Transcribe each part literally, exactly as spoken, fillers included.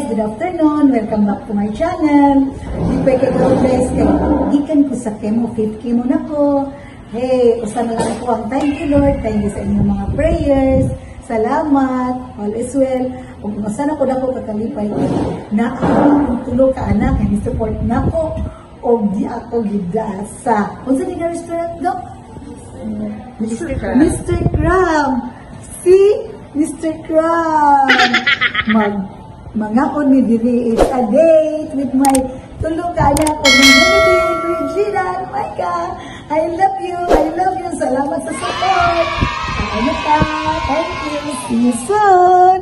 guys, good afternoon. Welcome back to my channel. Di kay ko guys kay gikan ko sa chemo, fifth chemo na ko. Hey, usa na lang ko ang thank you Lord. Thank you sa inyong mga prayers. Salamat. All is well. Kung masana ko dako kakalipay na akong tulog ka anak and support nako og di ako gidasa. Unsa ni restaurant do? Mister Crab. Mister Crab. Si Mister Crab. Mag Mangaon mi diri is a date with my tulog ka anak o Rody Regina. Oh my God, I love you, I love you. Salamat sa support. Ano ka? Thank you. See you soon.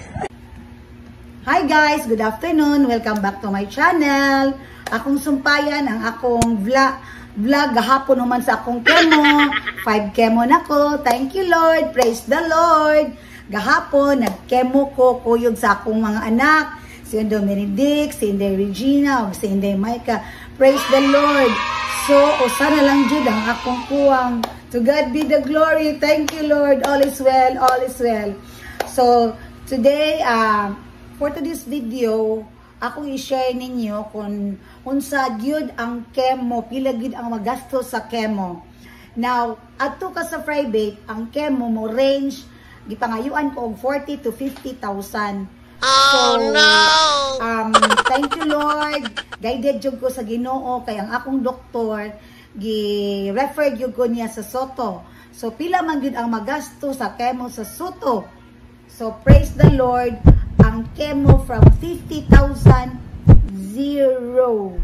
Hi guys, good afternoon. Welcome back to my channel. Akong sumpayan ang akong vlog. Vlog gahapon naman sa akong chemo. Five chemo na ko. Thank you Lord. Praise the Lord. Gahapon, nag-chemo ko, kuyog sa akong mga anak, si Inday Benedict, si Inday Regina, o si Inday Micah. Praise the Lord. So, o sana lang jud ang akong kuwang. To God be the glory. Thank you, Lord. All is well, all is well. So, today, uh, for today's video, akong i-share ninyo kung unsa gyud ang chemo, pila gyud ang magasto sa chemo. Now, ato ka sa private, ang chemo mo range gipangayuan ko og forty to fifty thousand. Oh so, no. Um thank you Lord. Guided jud ko sa Ginoo kay ang akong doktor gi-refer jud ko niya sa Soto. So pila man gyud ang magasto sa chemo sa Soto. So praise the Lord, ang chemo from fifty thousand zero.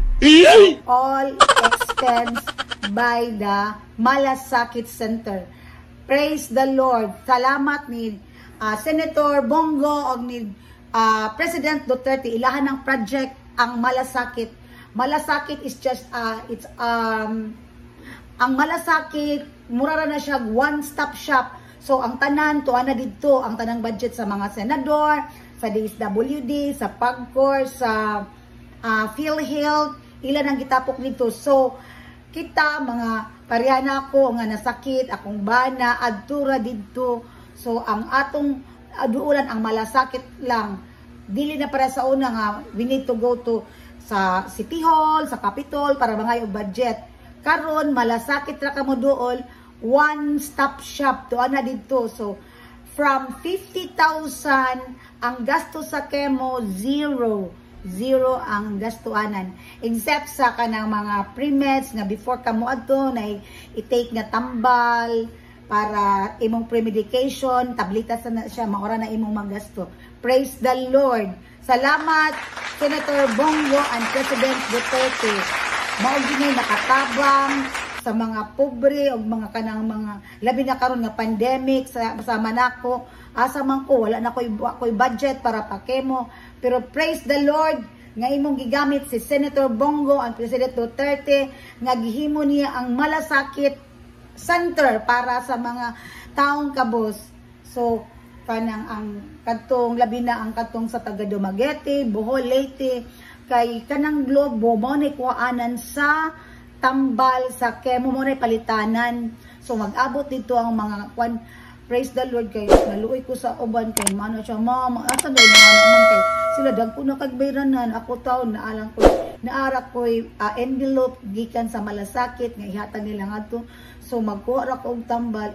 All expense by the Malasakit Center. Praise the Lord. Salamat ni uh, Senator Bong Go o ni uh, President Duterte. Ilahan ng project ang Malasakit. Malasakit is just uh, it's um ang Malasakit mura na siya one-stop shop. So ang tanan tuwa na dito ang tanang budget sa mga senador, sa D S W D, sa PAGCOR, sa uh, PhilHealth, ilan ang gitapok dito. So kita mga parehana ako nga nasakit, akong bana, adtura dito. So, ang atong aduulan, ang malasakit lang. Dili na para sa una nga, we need to go to sa City Hall, sa Capitol, para bangay og budget. Karon malasakit ra ka mo duol, one-stop shop, tuwa na dito. So, from fifty thousand, ang gasto sa chemo, zero. Zero ang gastuanan except sa kanang mga pre-meds nga before ka mo adto na i-take nga tambal para imong pre-medication, tableta na siya, maora na imong magasto. Praise the Lord. Salamat Senator Bong Go and President Duterte. Mao gini nakatabang sa mga pobre o mga kanang mga labi na karon nga pandemic sa sama nako. Asa man ko wala na koy koy budget para pa chemo. Pero praise the Lord, nga imong gigamit si Senator Bong Go ang President Duterte, nga gihimo niya ang Malasakit Center para sa mga taong kabos. So, kanang ang katong labi na ang katong sa taga Dumaguete, Bohol, Leyte, kay kanang globo mo ni kuhaanan sa tambal sa chemo mo ni palitanan. So, mag-abot dito ang mga kwan. Praise the Lord kay naluoy ko sa uban kay mano siya mama asa na naman kay sila dagko na kagbayranan ako taon na alang ko naara ko uh, envelope gikan sa Malasakit nga ihatag nila ngadto. So magkuha ra ko og tambal,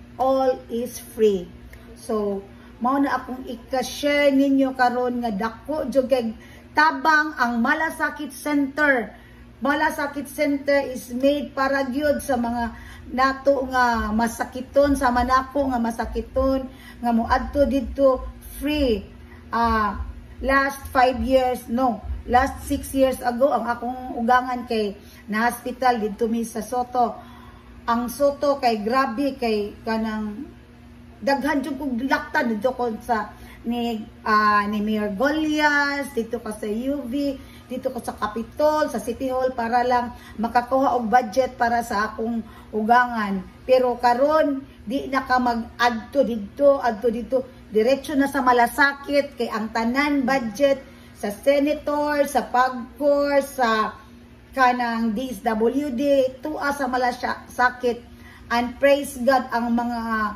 all is free. So mao na akong ika-share ninyo karon nga dako jud kay tabang ang Malasakit Center. Malasakit Center is made para gyud sa mga nato nga masakiton, sa manako nga masakiton nga moadto dito free. Uh, last five years, no, last six years ago ang akong ugangan kay na hospital dito mi sa Soto. Ang Soto kay grabe kay kanang daghan jud kog lakta dito ko sa ni uh, ni Mayor Golias, dito ka sa U V, dito ko sa Capitol, sa City Hall para lang makakuha og budget para sa akong ugangan. Pero karon di na ka mag-adto dito, adto dito, diretso na sa Malasakit kay ang tanan budget sa Senator, sa PAGCOR, sa kanang D S W D, tuwa sa Malasakit. And praise God ang mga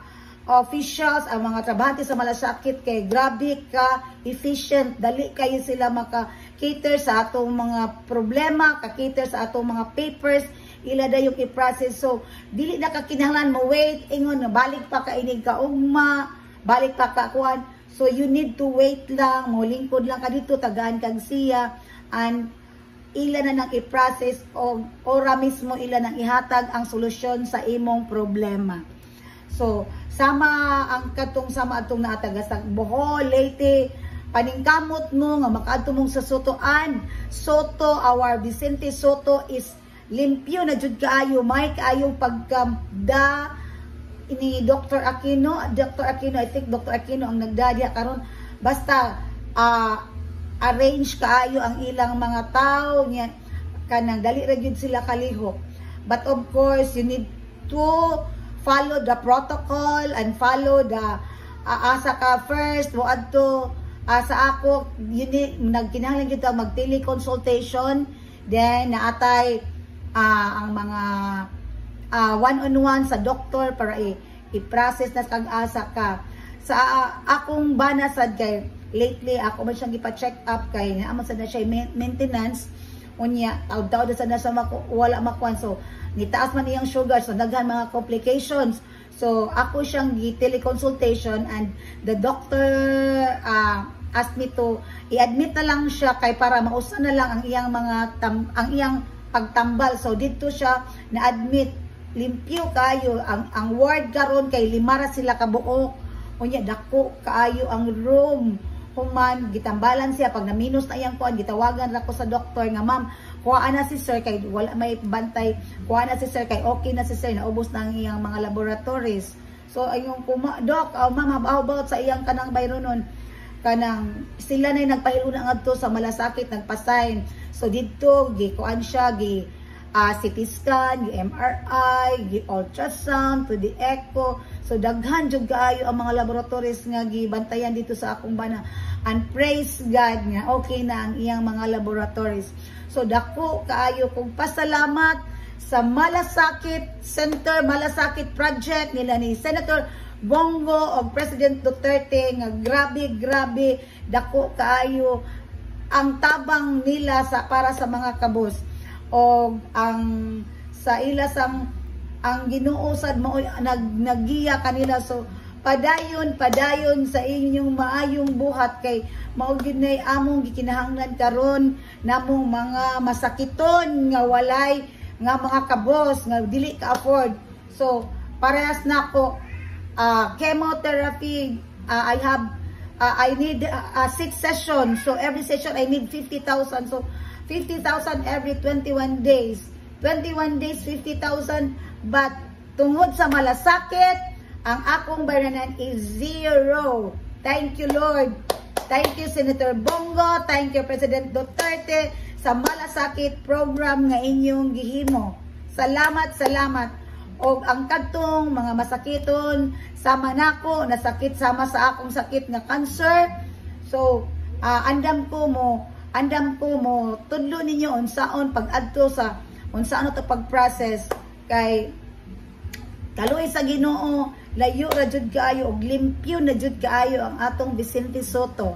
officials, ang mga trabahante sa malasakit kay grabe ka efficient, dali kayo sila maka-cater sa atong mga problema, ka-cater sa atong mga papers, ila da yung i-process. So dili na ka kinahanglan mo wait ingon balik pa ka inig ka ugma, balik pa ka kuan. So you need to wait lang, mo lingkod lang ka dito, tagaan kag siya, and ila na nang i-process o ora mismo ila nang ihatag ang solusyon sa imong problema. So sama ang katong sama atong naataga sa Bohol, Leyte, paningkamot mo nga makaadto mong sa Sotoan. Soto, our Vicente Soto is limpyo na jud kaayo, may kaayong pagkamda ini Doctor Aquino, Doctor Aquino, I think Doctor Aquino ang nagdadya karon, basta uh, arrange kaayo ang ilang mga tao niya kanang dali ra jud sila kalihok. But of course you need to follow the protocol and follow the uh, asa ka first mo adto uh, sa ako yun nagkinahanglan gyud ta mag teleconsultation, then naatay uh, ang mga uh, one on one sa doktor para i-process na kag asa ka sa uh, akong banasad kay lately ako man siyang ipa-check up kay naamon sa na siya maintenance unya taud-taud sa na sa mako, wala makuan, so nitaas man iyang sugar, so daghan mga complications. So ako siyang gi-teleconsultation and the doctor uh, asked me to i-admit na lang siya kay para mausa na lang ang iyang mga tam, ang iyang pagtambal. So dito siya na-admit, limpyo kayo ang ang ward karon kay lima ra sila ka buok unya dako kaayo ang room. Human gitambalan siya pag na-minus na iyang kuan, gitawagan ra ko sa doktor nga ma'am kuha na si sir kay wala may bantay, kuha na si sir kay okay na si sir, naubos na ang iyang mga laboratories. So ayong kuma doc, oh, ma'am how about sa iyang kanang bayronon kanang sila na nagpahiluna ngadto sa malasakit nagpasign. So dito gi kuan siya gi uh, C T scan, gi M R I, gi ultrasound, to the echo. So daghan jud kaayo ang mga laboratories nga gibantayan dito sa akong bana, and praise God nga okay na ang iyang mga laboratories. So dako kaayo kong pasalamat sa Malasakit Center, Malasakit Project nila ni Senator Bong Go o President Duterte nga grabe grabe dako kaayo ang tabang nila sa para sa mga kabos o ang sa ila sang ang ginuusad mo nag nagiya kanila. So padayon padayon sa inyong maayong buhat kay mao gid nay among gikinahanglan karon namong mga masakiton nga walay nga mga kabos nga dili ka afford. So parehas nako uh, chemotherapy, uh, I have uh, I need uh, uh, six sessions. So every session I need fifty thousand. So fifty thousand every twenty-one days. twenty-one days fifty thousand. But tungod sa malasakit, ang akong bananan is zero. Thank you Lord. Thank you Senator Bong Go. Thank you President Duterte sa malasakit program nga inyong gihimo. Salamat, salamat. Og ang kadtong mga masakiton sama nako nasakit sama sa akong sakit nga cancer. So uh, andam ko mo, andam ko mo tudlo ninyo unsaon pag-adto sa unsaon to pag-process kay kaluoy sa Ginoo layo ra jud kaayo og limpyo na jud kaayo ang atong Vicente Soto.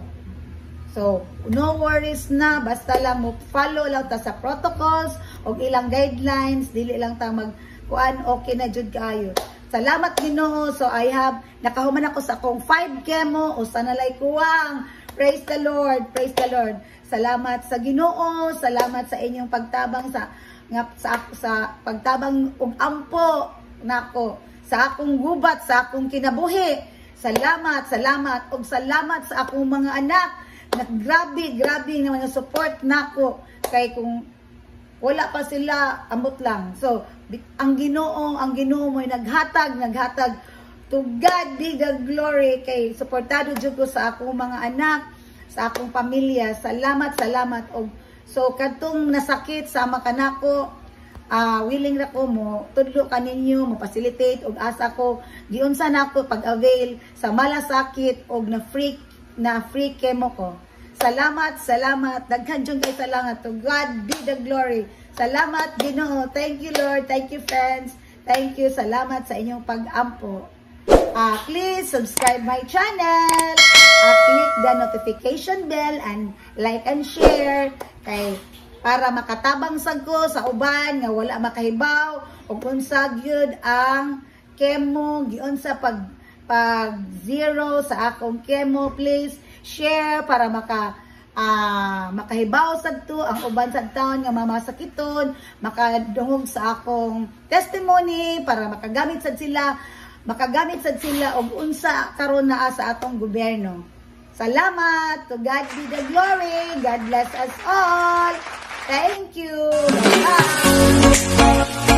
So no worries na, basta lang mo follow lang ta sa protocols og ilang guidelines, dili lang ta mag kuan, okay na jud kaayo. Salamat Ginoo. So I have nakahuman ako sa akong five chemo o sanalay kuwang. Praise the Lord, praise the Lord. Salamat sa Ginoo, salamat sa inyong pagtabang sa nga sa, sa pagtabang og ampo nako sa akong gubat, sa akong kinabuhi. Salamat, salamat og salamat sa akong mga anak na grabe, grabe na mga support nako kay kung wala pa sila amot lang. So ang Ginoo, ang Ginoo mo'y naghatag, naghatag. To God be the glory kay suportado jud ko sa akong mga anak, sa akong pamilya. Salamat, salamat og so kadtong nasakit sama kanako, uh, willing ra ko mo tudlo kaninyo mo facilitate og asa ko giunsa nako pag-avail sa malasakit og na free na free chemo ko. Salamat, salamat. Daghan jud kay salamat. To God be the glory. Salamat Ginoo. Thank you Lord. Thank you friends. Thank you. Salamat sa inyong pag-ampo. uh, please subscribe my channel. Uh, click the notification bell and like and share. Kay para makatabang sad ko sa uban nga wala makahibaw ug unsa gyud ang chemo giunsa pag pag zero sa akong chemo. Please share para maka Ah, uh, makahibaw sad to ang uban sad taon nga mamasakiton, makadungog sa akong testimony para makagamit sad sila, makagamit sad sila og unsa karon naa sa atong gobyerno. Salamat, to God be the glory. God bless us all. Thank you. Bye.